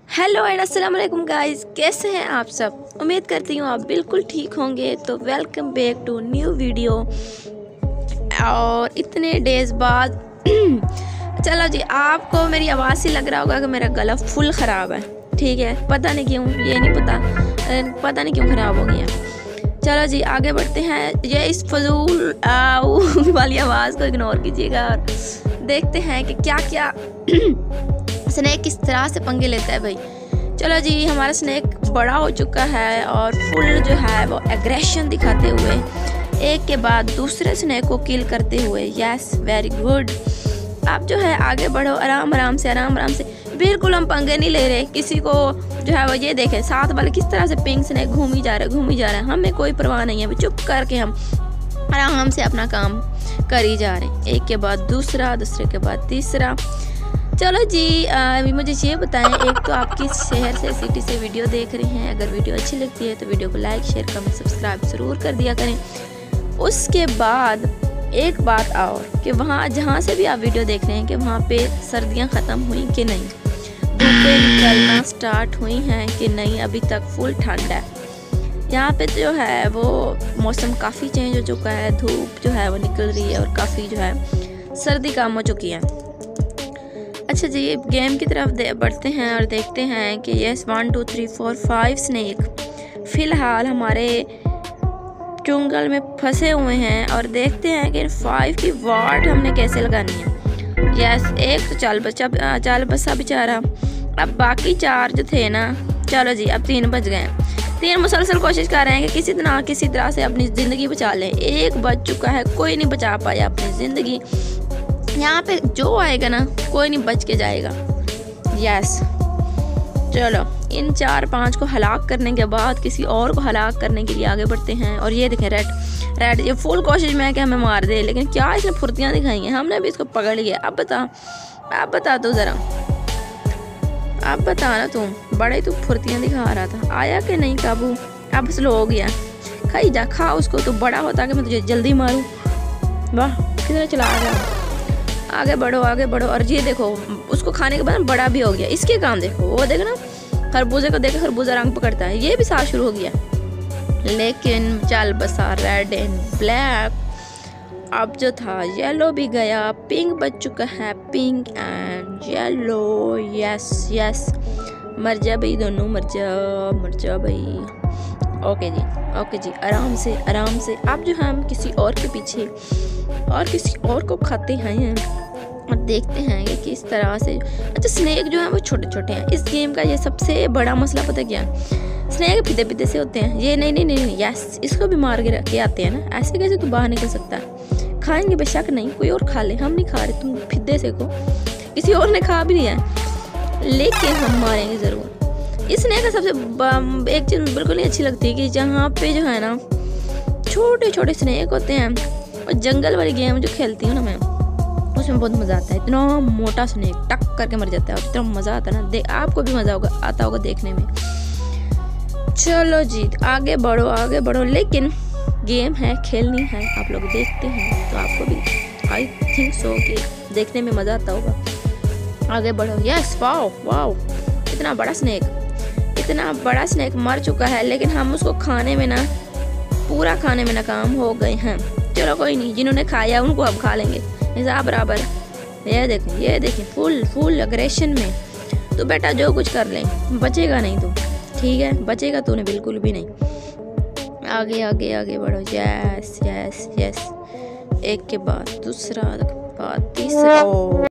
Hello and अस्सलाम वालेकुम guys, कैसे हैं आप सब। उम्मीद करती हूँ आप बिल्कुल ठीक होंगे। तो welcome back to new video. और इतने डेज़ बाद चलो जी, आपको मेरी आवाज़ से लग रहा होगा कि मेरा गला फुल ख़राब है। ठीक है, पता नहीं क्यों, ये नहीं पता नहीं क्यों ख़राब हो गया। चलो जी आगे बढ़ते हैं। ये इस फजूल वाली आवाज़ को इग्नोर कीजिएगा और देखते हैं कि क्या क्या स्नैक किस तरह से पंगे लेता है भाई। चलो जी, हमारा स्नैक बड़ा हो चुका है और फुल जो है वो एग्रेशन दिखाते हुए एक के बाद दूसरे स्नैक को किल करते हुए। Yes, very good. आप जो है आगे बढ़ो आराम आराम से। बिल्कुल हम पंगे नहीं ले रहे किसी को। जो है वो ये देखें साथ वाले किस तरह से पिंक स्नैक घूम ही जा रहा है। हमें कोई परवाह नहीं है, चुप करके हम आराम से अपना काम कर ही जा रहे हैं। एक के बाद दूसरा, दूसरे के बाद तीसरा। चलो जी, अभी मुझे ये बताएं, एक तो आप किस शहर से, सिटी से वीडियो देख रहे हैं। अगर वीडियो अच्छी लगती है तो वीडियो को लाइक, शेयर, कमेंट, सब्सक्राइब ज़रूर कर दिया करें। उसके बाद एक बात और कि वहाँ जहाँ से भी आप वीडियो देख रहे हैं कि वहाँ पे सर्दियाँ ख़त्म हुई कि नहीं, धूपें निकलना स्टार्ट हुई हैं कि नहीं। अभी तक फुल ठंड है यहाँ पे। जो है वो मौसम काफ़ी चेंज हो चुका है, धूप जो है वो निकल रही है और काफ़ी जो है सर्दी कम हो चुकी है। अच्छा जी, गेम की तरफ बढ़ते हैं और देखते हैं कि यस 1 2 3 4 5 स्नैक फ़िलहाल हमारे जंगल में फंसे हुए हैं और देखते हैं कि 5 की वाट हमने कैसे लगानी है। यस, एक तो चाल बसा बेचारा। अब बाकी 4 जो थे ना, चलो जी अब 3 बच गए। 3 मुसलसल कोशिश कर रहे हैं कि किसी तरह से अपनी ज़िंदगी बचा लें। एक बच चुका है, कोई नहीं बचा पाया अपनी ज़िंदगी। यहाँ पे जो आएगा ना कोई नहीं बच के जाएगा। यस, चलो इन 4-5 को हलाक करने के बाद किसी और को हलाक करने के लिए आगे बढ़ते हैं। और ये देखें रेड ये फुल कोशिश में है कि हमें मार दे, लेकिन क्या इसने फुर्तियाँ दिखाई हैं। हमने भी इसको पकड़ लिया। अब बता दो ज़रा, अब बता ना, तुम बड़े तू फुर्तियाँ दिखा रहा था, आया कि नहीं काबू। अब स्लो हो गया, खाई जा, खा उसको। तो बड़ा होता कि मैं तुझे जल्दी मारूँ। वाह, किधर चला गया। आगे बढ़ो। और ये देखो उसको खाने के बाद बड़ा भी हो गया। इसके काम देखो, वो देखो ना, खरबूजे को देखो, खरबूजा रंग पकड़ता है। ये भी साथ शुरू हो गया। लेकिन चल बसा रेड एंड ब्लैक। अब जो था येलो भी गया, पिंक बच चुका है, पिंक एंड येलो। यस, मर जा भाई, दोनों मर जा भाई। ओके जी, आराम से। अब जो हम किसी और के पीछे और किसी और को खाते हैं और देखते हैं कि किस तरह से। अच्छा, स्नैक जो है वो छोटे छोटे हैं। इस गेम का ये सबसे बड़ा मसला पता क्या, स्नैक पीते से होते हैं। ये नहीं, यस, इसको भी मार के रख के आते हैं ना। ऐसे कैसे तू बाहर निकल सकता है। खाएंगे बेशक, नहीं कोई और खा ले, हम नहीं खा रहे। तुम फिदे से को किसी और ने खा भी लिया है, लेकिन हम मारेंगे ज़रूर। इस स्नैक का सबसे एक चीज़ बिल्कुल नहीं अच्छी लगती कि जहाँ पे जो है ना छोटे छोटे स्नैक होते हैं। और जंगल वाली गेम जो खेलती हूँ ना मैं, उसमें बहुत मज़ा आता है। इतना मोटा स्नैक टक करके मर जाता है और इतना मज़ा आता है ना, आपको भी मज़ा आता होगा देखने में। चलो जी आगे बढ़ो। लेकिन गेम है, खेलनी है, आप लोग देखते हैं तो आपको भी आई थिंक सो कि देखने में मज़ा आता होगा। आगे बढ़ो। यस, वाओ, इतना बड़ा स्नैक मर चुका है, लेकिन हम उसको खाने में नाकाम हो गए हैं। चलो कोई नहीं, जिन्होंने खाया उनको अब खा लेंगे हिसाब बराबर। ये देखें फुल अग्रेशन में। तो बेटा जो कुछ कर ले, बचेगा नहीं तू, ठीक है, बचेगा तूने बिल्कुल भी नहीं। आगे बढ़ो। यस, एक के बाद दूसरा, बाद तीसरा।